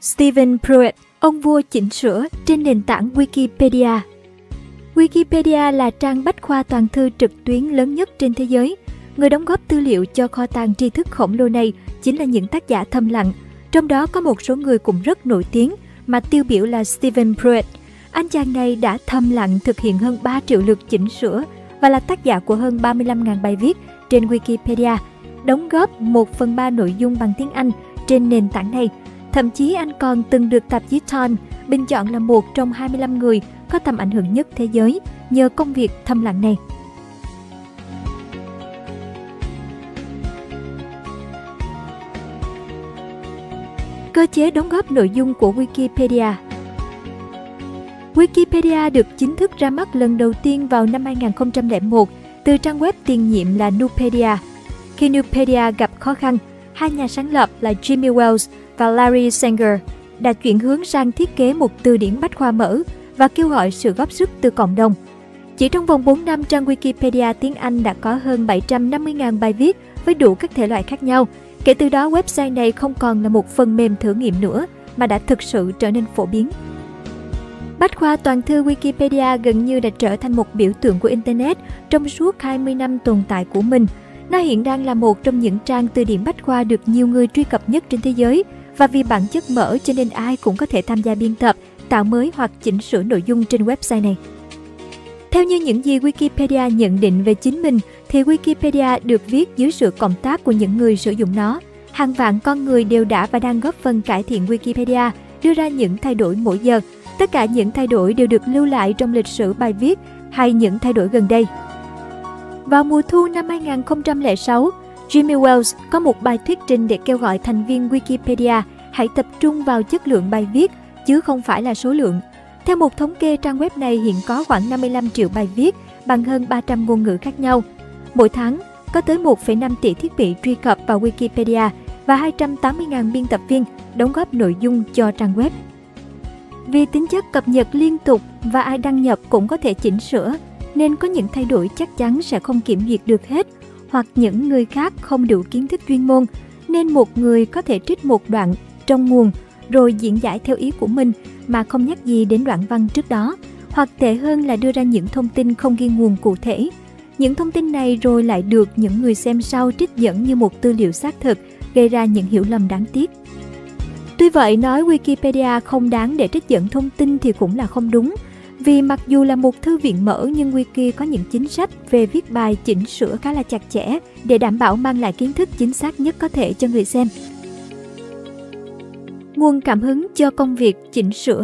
Stephen Pruitt, ông vua chỉnh sửa trên nền tảng Wikipedia. Wikipedia là trang bách khoa toàn thư trực tuyến lớn nhất trên thế giới. Người đóng góp tư liệu cho kho tàng tri thức khổng lồ này chính là những tác giả thầm lặng, trong đó có một số người cũng rất nổi tiếng, mà tiêu biểu là Stephen Pruitt. Anh chàng này đã thầm lặng thực hiện hơn 3 triệu lượt chỉnh sửa và là tác giả của hơn 35.000 bài viết trên Wikipedia, đóng góp 1/3 nội dung bằng tiếng Anh trên nền tảng này. Thậm chí anh còn từng được tạp chí Time bình chọn là một trong 25 người có tầm ảnh hưởng nhất thế giới nhờ công việc thầm lặng này. Cơ chế đóng góp nội dung của Wikipedia. Wikipedia được chính thức ra mắt lần đầu tiên vào năm 2001 từ trang web tiền nhiệm là Nupedia. Khi Nupedia gặp khó khăn, hai nhà sáng lập là Jimmy Wales và Larry Sanger đã chuyển hướng sang thiết kế một từ điển bách khoa mở và kêu gọi sự góp sức từ cộng đồng. Chỉ trong vòng 4 năm, trang Wikipedia tiếng Anh đã có hơn 750.000 bài viết với đủ các thể loại khác nhau. Kể từ đó, website này không còn là một phần mềm thử nghiệm nữa, mà đã thực sự trở nên phổ biến. Bách khoa toàn thư Wikipedia gần như đã trở thành một biểu tượng của Internet trong suốt 20 năm tồn tại của mình. Nó hiện đang là một trong những trang từ điển bách khoa được nhiều người truy cập nhất trên thế giới, và vì bản chất mở cho nên ai cũng có thể tham gia biên tập, tạo mới hoặc chỉnh sửa nội dung trên website này. Theo như những gì Wikipedia nhận định về chính mình, thì Wikipedia được viết dưới sự cộng tác của những người sử dụng nó. Hàng vạn con người đều đã và đang góp phần cải thiện Wikipedia, đưa ra những thay đổi mỗi giờ. Tất cả những thay đổi đều được lưu lại trong lịch sử bài viết hay những thay đổi gần đây. Vào mùa thu năm 2006, Jimmy Wales có một bài thuyết trình để kêu gọi thành viên Wikipedia hãy tập trung vào chất lượng bài viết, chứ không phải là số lượng. Theo một thống kê, trang web này hiện có khoảng 55 triệu bài viết bằng hơn 300 ngôn ngữ khác nhau. Mỗi tháng, có tới 1,5 tỷ thiết bị truy cập vào Wikipedia và 280.000 biên tập viên đóng góp nội dung cho trang web. Vì tính chất cập nhật liên tục và ai đăng nhập cũng có thể chỉnh sửa, nên có những thay đổi chắc chắn sẽ không kiểm duyệt được hết, hoặc những người khác không đủ kiến thức chuyên môn, nên một người có thể trích một đoạn trong nguồn rồi diễn giải theo ý của mình mà không nhắc gì đến đoạn văn trước đó, hoặc tệ hơn là đưa ra những thông tin không ghi nguồn cụ thể. Những thông tin này rồi lại được những người xem sau trích dẫn như một tư liệu xác thực, gây ra những hiểu lầm đáng tiếc. Tuy vậy, nói Wikipedia không đáng để trích dẫn thông tin thì cũng là không đúng, vì mặc dù là một thư viện mở nhưng Wiki có những chính sách về viết bài chỉnh sửa khá là chặt chẽ để đảm bảo mang lại kiến thức chính xác nhất có thể cho người xem. Nguồn cảm hứng cho công việc chỉnh sửa.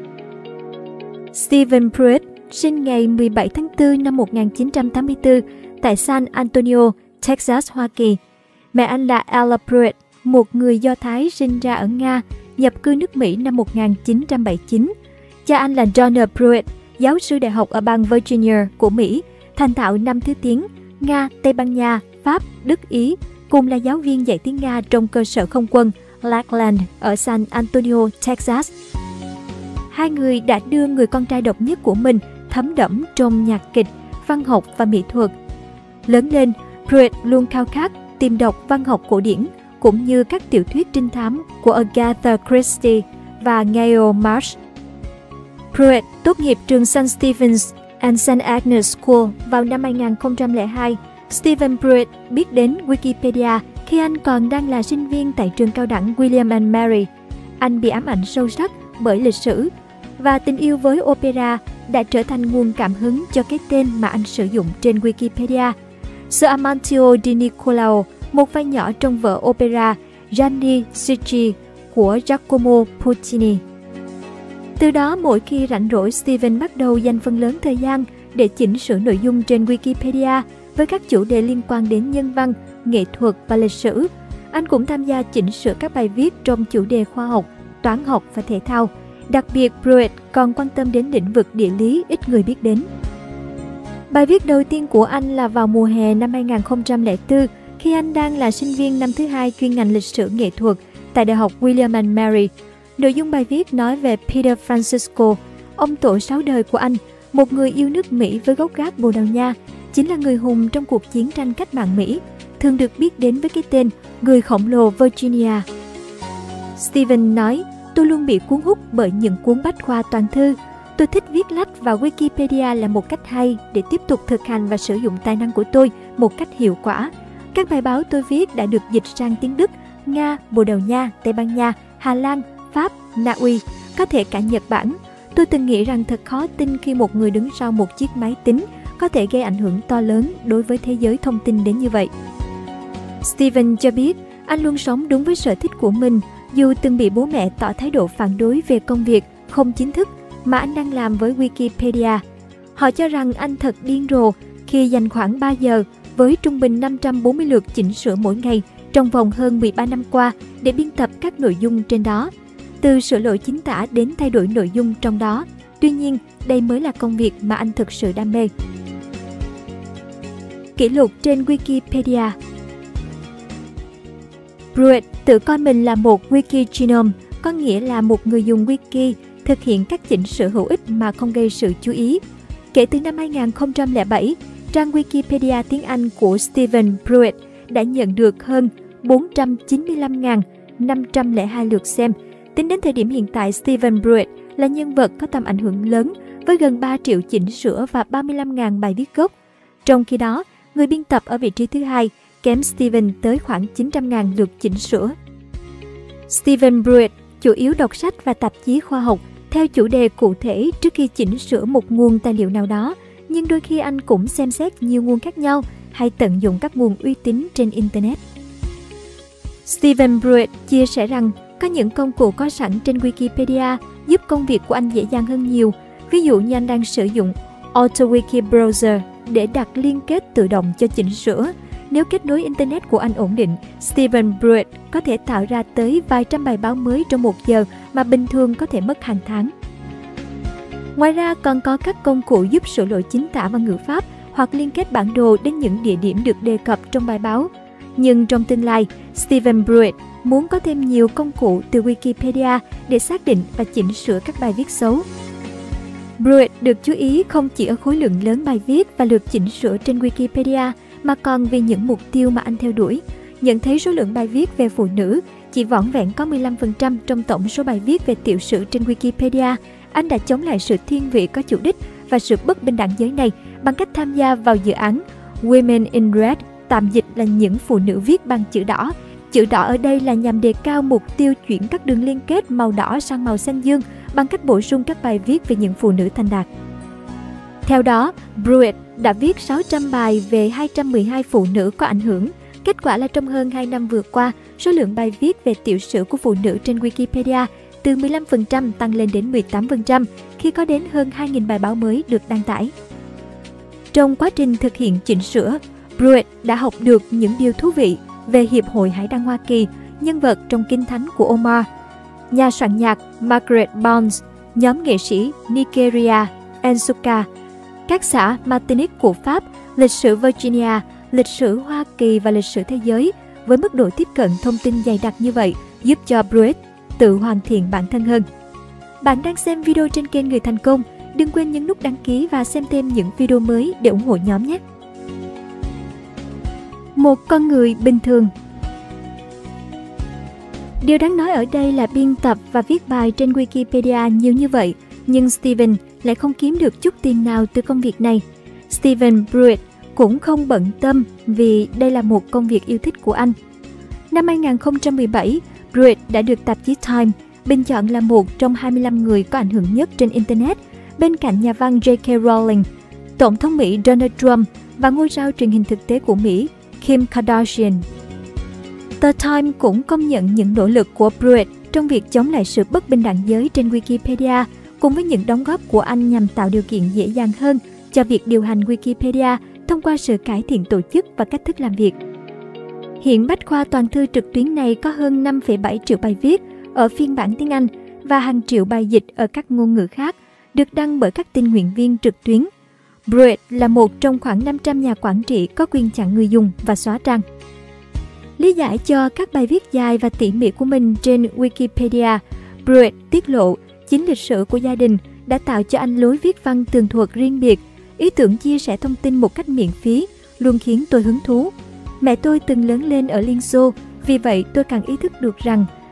Stephen Pruitt sinh ngày 17 tháng 4 năm 1984 tại San Antonio, Texas, Hoa Kỳ. Mẹ anh là Ella Pruitt, một người Do Thái sinh ra ở Nga, nhập cư nước Mỹ năm 1979. Cha anh là Donald Pruitt, giáo sư đại học ở bang Virginia của Mỹ, thành thạo 5 thứ tiếng Nga, Tây Ban Nha, Pháp, Đức, Ý, cùng là giáo viên dạy tiếng Nga trong cơ sở không quân Lackland ở San Antonio, Texas. Hai người đã đưa người con trai độc nhất của mình thấm đẫm trong nhạc kịch, văn học và mỹ thuật. Lớn lên, Pruitt luôn khao khát tìm đọc văn học cổ điển, cũng như các tiểu thuyết trinh thám của Agatha Christie và Gail Marsh. Pruitt tốt nghiệp trường St. Stephen's and St. Agnes School vào năm 2002. Stephen Pruitt biết đến Wikipedia khi anh còn đang là sinh viên tại trường cao đẳng William and Mary. Anh bị ám ảnh sâu sắc bởi lịch sử, và tình yêu với opera đã trở thành nguồn cảm hứng cho cái tên mà anh sử dụng trên Wikipedia. Sir Amantio di Niccolao, một vai nhỏ trong vở opera Gianni Schicchi của Giacomo Puccini. Từ đó, mỗi khi rảnh rỗi, Stephen bắt đầu dành phần lớn thời gian để chỉnh sửa nội dung trên Wikipedia với các chủ đề liên quan đến nhân văn, nghệ thuật và lịch sử. Anh cũng tham gia chỉnh sửa các bài viết trong chủ đề khoa học, toán học và thể thao. Đặc biệt, Pruitt còn quan tâm đến lĩnh vực địa lý ít người biết đến. Bài viết đầu tiên của anh là vào mùa hè năm 2004, khi anh đang là sinh viên năm thứ 2 chuyên ngành lịch sử nghệ thuật tại Đại học William and Mary. Nội dung bài viết nói về Peter Francisco, ông tổ 6 đời của anh, một người yêu nước Mỹ với gốc gác Bồ Đào Nha, chính là người hùng trong cuộc chiến tranh cách mạng Mỹ, thường được biết đến với cái tên người khổng lồ Virginia. Stephen nói, Tôi luôn bị cuốn hút bởi những cuốn bách khoa toàn thư. Tôi thích viết lách và Wikipedia là một cách hay để tiếp tục thực hành và sử dụng tài năng của tôi một cách hiệu quả. Các bài báo tôi viết đã được dịch sang tiếng Đức, Nga, Bồ Đào Nha, Tây Ban Nha, Hà Lan, Pháp, Na Uy, có thể cả Nhật Bản. Tôi từng nghĩ rằng thật khó tin khi một người đứng sau một chiếc máy tính có thể gây ảnh hưởng to lớn đối với thế giới thông tin đến như vậy. Steven cho biết anh luôn sống đúng với sở thích của mình, dù từng bị bố mẹ tỏ thái độ phản đối về công việc không chính thức mà anh đang làm với Wikipedia. Họ cho rằng anh thật điên rồ khi dành khoảng 3 giờ với trung bình 540 lượt chỉnh sửa mỗi ngày trong vòng hơn 13 năm qua để biên tập các nội dung trên đó, từ sửa lỗi chính tả đến thay đổi nội dung trong đó. Tuy nhiên, đây mới là công việc mà anh thực sự đam mê. Kỷ lục trên Wikipedia. Pruitt tự coi mình là một Wikigenome, có nghĩa là một người dùng Wiki thực hiện các chỉnh sửa hữu ích mà không gây sự chú ý. Kể từ năm 2007, trang Wikipedia tiếng Anh của Steven Pruitt đã nhận được hơn 495.502 lượt xem. Tính đến thời điểm hiện tại, Steven Pruitt là nhân vật có tầm ảnh hưởng lớn với gần 3 triệu chỉnh sửa và 35.000 bài viết gốc. Trong khi đó, người biên tập ở vị trí thứ hai kém Steven tới khoảng 900.000 lượt chỉnh sửa. Steven Pruitt chủ yếu đọc sách và tạp chí khoa học theo chủ đề cụ thể trước khi chỉnh sửa một nguồn tài liệu nào đó, nhưng đôi khi anh cũng xem xét nhiều nguồn khác nhau hay tận dụng các nguồn uy tín trên Internet. Steven Pruitt chia sẻ rằng có những công cụ có sẵn trên Wikipedia giúp công việc của anh dễ dàng hơn nhiều. Ví dụ như anh đang sử dụng AutoWiki Browser để đặt liên kết tự động cho chỉnh sửa. Nếu kết nối Internet của anh ổn định, Steven Pruitt có thể tạo ra tới vài trăm bài báo mới trong 1 giờ mà bình thường có thể mất hàng tháng. Ngoài ra còn có các công cụ giúp sửa lỗi chính tả và ngữ pháp hoặc liên kết bản đồ đến những địa điểm được đề cập trong bài báo. Nhưng trong tương lai, Steven Pruitt muốn có thêm nhiều công cụ từ Wikipedia để xác định và chỉnh sửa các bài viết xấu. Pruitt được chú ý không chỉ ở khối lượng lớn bài viết và lượt chỉnh sửa trên Wikipedia, mà còn vì những mục tiêu mà anh theo đuổi. Nhận thấy số lượng bài viết về phụ nữ chỉ vỏn vẹn có 15% trong tổng số bài viết về tiểu sử trên Wikipedia, anh đã chống lại sự thiên vị có chủ đích và sự bất bình đẳng giới này bằng cách tham gia vào dự án Women in Red, tạm dịch là những phụ nữ viết bằng chữ đỏ. Chữ đỏ ở đây là nhằm đề cao mục tiêu chuyển các đường liên kết màu đỏ sang màu xanh dương bằng cách bổ sung các bài viết về những phụ nữ thành đạt. Theo đó, Pruitt đã viết 600 bài về 212 phụ nữ có ảnh hưởng. Kết quả là trong hơn 2 năm vừa qua, số lượng bài viết về tiểu sử của phụ nữ trên Wikipedia từ 15% tăng lên đến 18% khi có đến hơn 2.000 bài báo mới được đăng tải. Trong quá trình thực hiện chỉnh sửa, Pruitt đã học được những điều thú vị về Hiệp hội Hải đăng Hoa Kỳ, nhân vật trong Kinh Thánh của Omar, nhà soạn nhạc Margaret Barnes, nhóm nghệ sĩ Nigeria Nsukka, các xã Martinique của Pháp, lịch sử Virginia, lịch sử Hoa Kỳ và lịch sử thế giới. Với mức độ tiếp cận thông tin dày đặc như vậy, giúp cho Pruitt tự hoàn thiện bản thân hơn. Bạn đang xem video trên kênh Người Thành Công. Đừng quên nhấn nút đăng ký và xem thêm những video mới để ủng hộ nhóm nhé! Một con người bình thường. Điều đáng nói ở đây là biên tập và viết bài trên Wikipedia nhiều như vậy, nhưng Steven lại không kiếm được chút tiền nào từ công việc này. Steven Pruitt cũng không bận tâm vì đây là một công việc yêu thích của anh. Năm 2017, Pruitt đã được tạp chí Time bình chọn là một trong 25 người có ảnh hưởng nhất trên Internet, bên cạnh nhà văn J.K. Rowling, Tổng thống Mỹ Donald Trump và ngôi sao truyền hình thực tế của Mỹ Kim Kardashian. Tờ Time cũng công nhận những nỗ lực của Pruitt trong việc chống lại sự bất bình đẳng giới trên Wikipedia, cùng với những đóng góp của anh nhằm tạo điều kiện dễ dàng hơn cho việc điều hành Wikipedia thông qua sự cải thiện tổ chức và cách thức làm việc. Hiện bách khoa toàn thư trực tuyến này có hơn 5,7 triệu bài viết ở phiên bản tiếng Anh và hàng triệu bài dịch ở các ngôn ngữ khác, được đăng bởi các tình nguyện viên trực tuyến. Pruitt là một trong khoảng 500 nhà quản trị có quyền chặn người dùng và xóa trang. Lý giải cho các bài viết dài và tỉ mỉ của mình trên Wikipedia, Pruitt tiết lộ chính lịch sử của gia đình đã tạo cho anh lối viết văn tường thuật riêng biệt. Ý tưởng chia sẻ thông tin một cách miễn phí luôn khiến tôi hứng thú. Mẹ tôi từng lớn lên ở Liên Xô, vì vậy tôi càng ý thức được rằng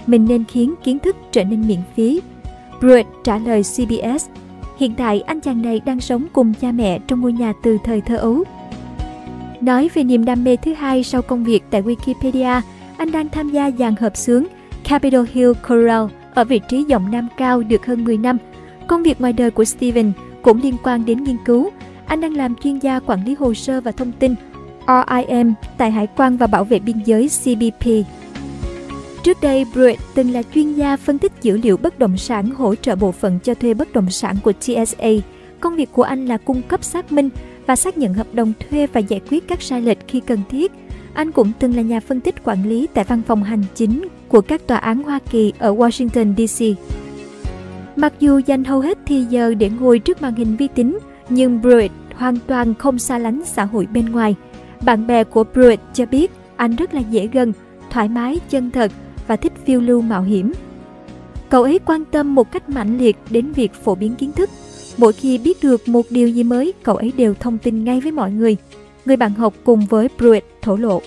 mình nên khiến kiến thức trở nên miễn phí. Pruitt trả lời CBS, hiện tại anh chàng này đang sống cùng cha mẹ trong ngôi nhà từ thời thơ ấu. Nói về niềm đam mê thứ hai sau công việc tại Wikipedia, anh đang tham gia dàn hợp xướng Capitol Hill Chorale ở vị trí giọng nam cao được hơn 10 năm. Công việc ngoài đời của Steven cũng liên quan đến nghiên cứu. Anh đang làm chuyên gia quản lý hồ sơ và thông tin RIM tại Hải quan và Bảo vệ Biên giới CBP. Trước đây, Pruitt từng là chuyên gia phân tích dữ liệu bất động sản hỗ trợ bộ phận cho thuê bất động sản của TSA. Công việc của anh là cung cấp xác minh và xác nhận hợp đồng thuê và giải quyết các sai lệch khi cần thiết. Anh cũng từng là nhà phân tích quản lý tại văn phòng hành chính của các tòa án Hoa Kỳ ở Washington, D.C. Mặc dù dành hầu hết thì giờ để ngồi trước màn hình vi tính, nhưng Pruitt hoàn toàn không xa lánh xã hội bên ngoài. Bạn bè của Pruitt cho biết anh rất là dễ gần, thoải mái, chân thật và thích phiêu lưu mạo hiểm. Cậu ấy quan tâm một cách mãnh liệt đến việc phổ biến kiến thức. Mỗi khi biết được một điều gì mới, cậu ấy đều thông tin ngay với mọi người. Người bạn học cùng với Pruitt thổ lộ.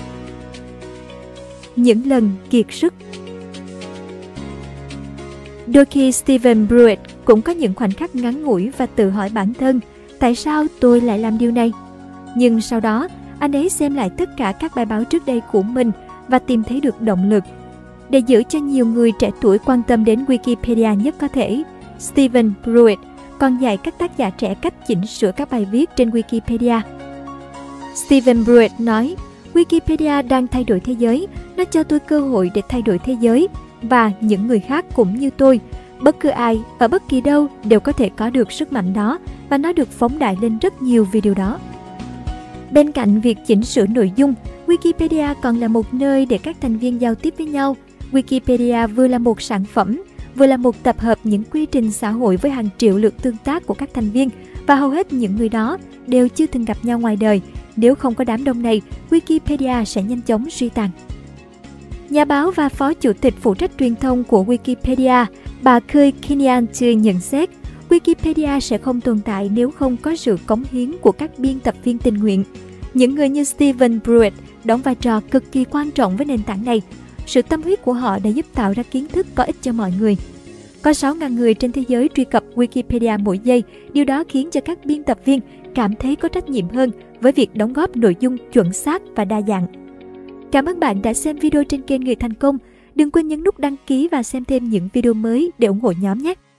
Những lần kiệt sức. Đôi khi Steven Pruitt cũng có những khoảnh khắc ngắn ngủi và tự hỏi bản thân, tại sao tôi lại làm điều này? Nhưng sau đó, anh ấy xem lại tất cả các bài báo trước đây của mình và tìm thấy được động lực. Để giữ cho nhiều người trẻ tuổi quan tâm đến Wikipedia nhất có thể, Steven Pruitt còn dạy các tác giả trẻ cách chỉnh sửa các bài viết trên Wikipedia. Steven Pruitt nói, Wikipedia đang thay đổi thế giới, nó cho tôi cơ hội để thay đổi thế giới, và những người khác cũng như tôi. Bất cứ ai, ở bất kỳ đâu đều có thể có được sức mạnh đó, và nó được phóng đại lên rất nhiều vì điều đó. Bên cạnh việc chỉnh sửa nội dung, Wikipedia còn là một nơi để các thành viên giao tiếp với nhau. Wikipedia vừa là một sản phẩm, vừa là một tập hợp những quy trình xã hội với hàng triệu lượt tương tác của các thành viên, và hầu hết những người đó đều chưa từng gặp nhau ngoài đời. Nếu không có đám đông này, Wikipedia sẽ nhanh chóng suy tàn. Nhà báo và phó chủ tịch phụ trách truyền thông của Wikipedia, bà Khuy Kinnian-Thu nhận xét, Wikipedia sẽ không tồn tại nếu không có sự cống hiến của các biên tập viên tình nguyện. Những người như Steven Pruitt đóng vai trò cực kỳ quan trọng với nền tảng này. Sự tâm huyết của họ đã giúp tạo ra kiến thức có ích cho mọi người. Có 6.000 người trên thế giới truy cập Wikipedia mỗi giây. Điều đó khiến cho các biên tập viên cảm thấy có trách nhiệm hơn với việc đóng góp nội dung chuẩn xác và đa dạng. Cảm ơn bạn đã xem video trên kênh Người Thành Công. Đừng quên nhấn nút đăng ký và xem thêm những video mới để ủng hộ nhóm nhé!